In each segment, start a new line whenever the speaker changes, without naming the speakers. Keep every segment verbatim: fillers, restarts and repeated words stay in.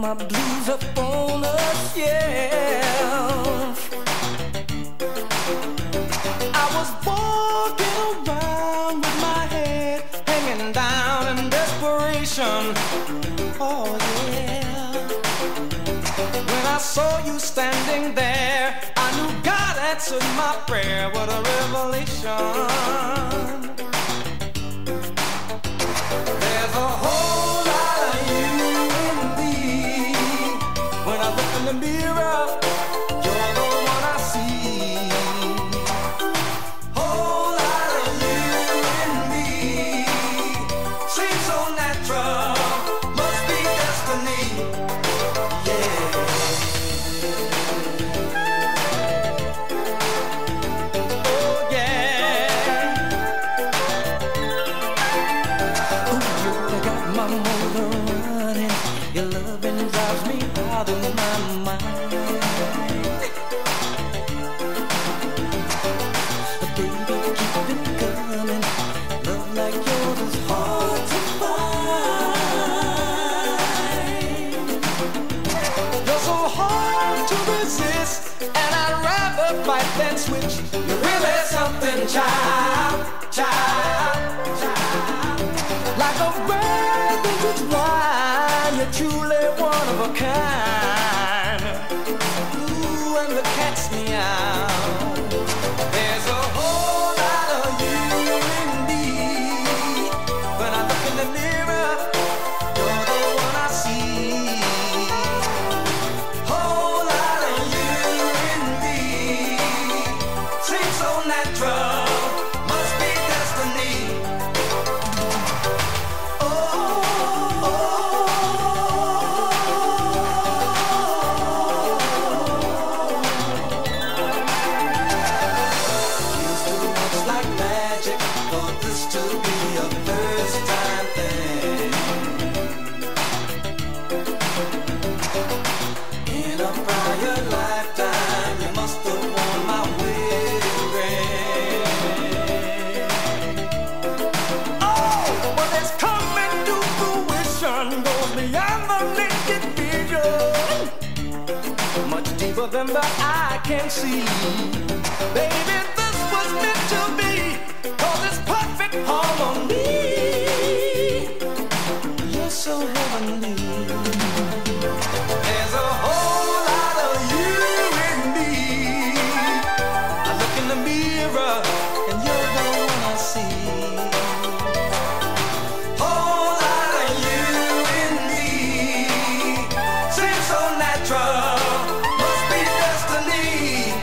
my blues up on a shelf. I was walking around with my head hanging down in desperation. Oh yeah. When I saw you standing there, I knew God answered my prayer. What a revelation. There's a whole lot of you in me. When I look in the mirror, you're the one I see. Whole lot of you in me. Seems so natural, must be destiny. Yeah. Oh yeah. Ooh, you got my motor running. Your loving drives me out of my mind. Baby, keep it coming. Love like yours is hard to find. You're so hard to resist, and I'd rather fight than switch. You're really something, child, child, child. Like a red vintage wine, you're truly one of a kind. Ooh, and the cat's meow. There's a whole lot of you in me. When I look in the mirror, you're the one I see. Whole lot of you in me. Seems so natural, must be destiny. Oh, oh, oh. Feels too much like magic for this to be a first time thing. In a prior lifetime, you must have worn my wedding ring. Oh, what is coming to fruition goes beyond the naked vision, much deeper than the eye can see. Baby, this was meant to be, 'cause it's perfect harmony. You're so heavenly. There's a whole lot of you in me. I look in the mirror, and you're the one I see. Whole lot of you in me. Seems so natural, must be destiny.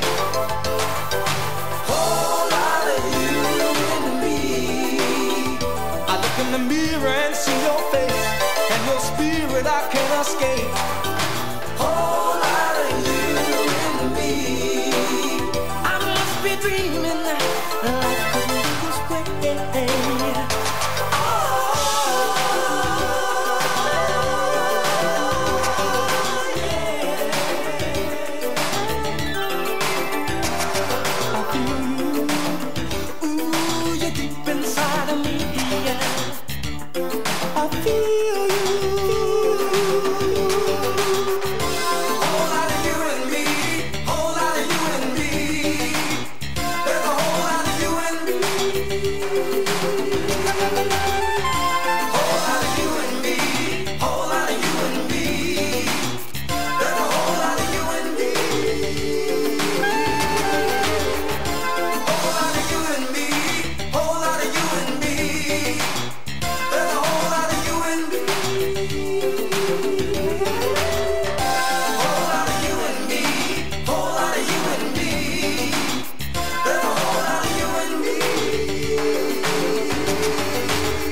Whole lot of you in me. I look in the mirror and see your face, and your spirit I can't escape. Whole lot of you in me. I must be dreaming life could be this way. Oh, yeah. I feel you. Ooh, you're deep inside of me. I feel you. Whole lot of you in me. Whole lot of you in me. There's a whole lot of you in me. Whole lot of you in me. Whole lot of you in me. There's a whole lot of you in me. Whole lot of you in me. Whole lot of you in me. There's a whole lot of you in me. Whole lot of you in me. Whole lot of you in me. There's a whole lot of you in me.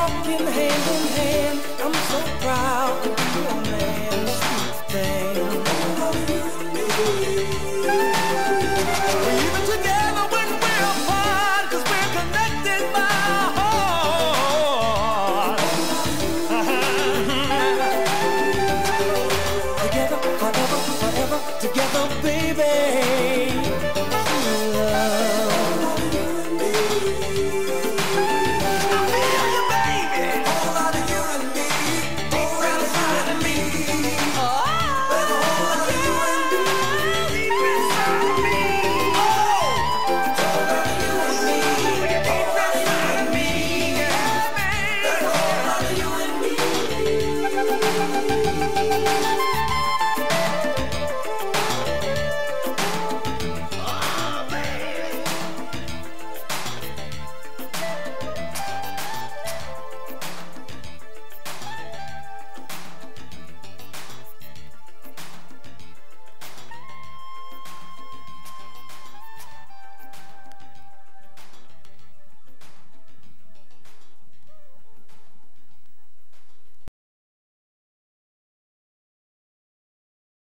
walking hand in hand. I'm so proud to be your man, sweet thing.